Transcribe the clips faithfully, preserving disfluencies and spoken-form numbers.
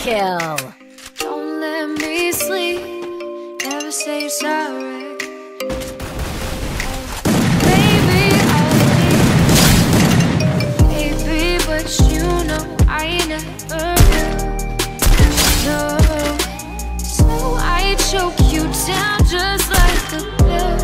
kill. Don't let me sleep, never say you're sorry. Baby, I'll leave. Baby, but you know I never will. No, so I choke you down just like a pill.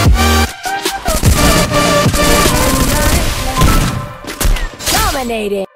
Dominating.